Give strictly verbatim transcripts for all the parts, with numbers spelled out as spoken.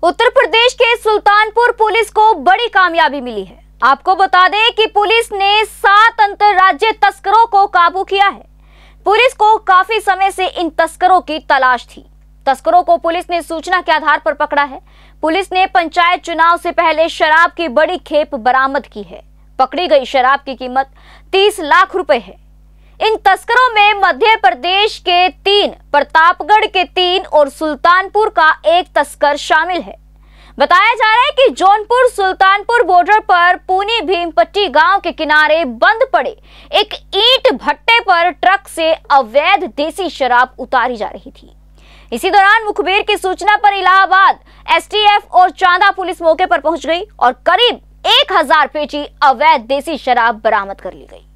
उत्तर प्रदेश के सुल्तानपुर पुलिस को बड़ी कामयाबी मिली है। आपको बता दें कि पुलिस ने सात अंतर्राज्यीय तस्करों को काबू किया है। पुलिस को काफी समय से इन तस्करों की तलाश थी। तस्करों को पुलिस ने सूचना के आधार पर पकड़ा है। पुलिस ने पंचायत चुनाव से पहले शराब की बड़ी खेप बरामद की है। पकड़ी गई शराब की कीमत तीस लाख रुपए है। इन तस्करों में मध्य प्रदेश के तीन, प्रतापगढ़ के तीन और सुल्तानपुर का एक तस्कर शामिल है। बताया जा रहा है कि जौनपुर सुल्तानपुर बॉर्डर पर पूनी भीमपट्टी गांव के किनारे बंद पड़े एक ईंट भट्टे पर ट्रक से अवैध देसी शराब उतारी जा रही थी। इसी दौरान मुखबिर की सूचना पर इलाहाबाद एसटीएफ और चांदा पुलिस मौके पर पहुंच गई और करीब एक हजार पेटी अवैध देसी शराब बरामद कर ली गई।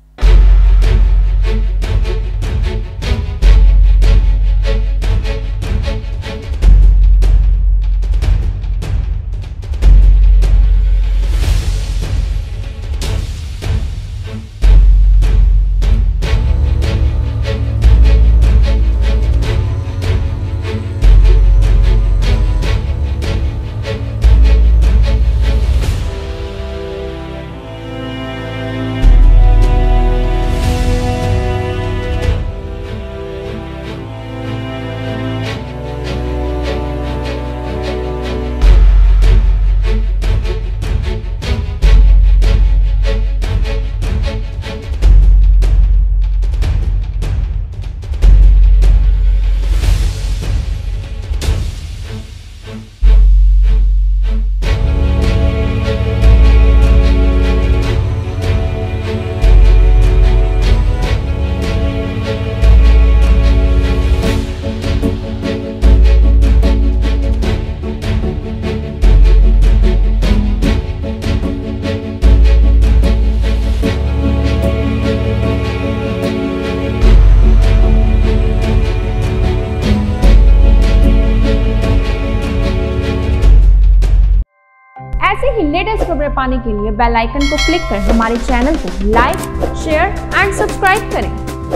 ऐसे ही लेटेस्ट खबरें पाने के लिए बेल आइकन को क्लिक कर हमारे चैनल को लाइक, शेयर एंड सब्सक्राइब करें।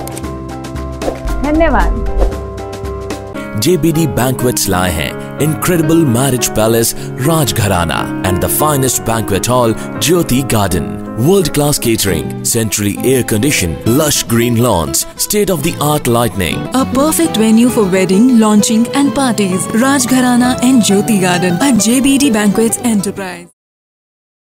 धन्यवाद। J B D Banquets लाए हैं incredible marriage palace Rajgharana and the finest banquet hall Jyoti Garden. World-class catering, centrally air-conditioned, lush green lawns, state-of-the-art lighting. A perfect venue for wedding, launching and parties. Rajgharana and Jyoti Garden at J B D Banquets Enterprise.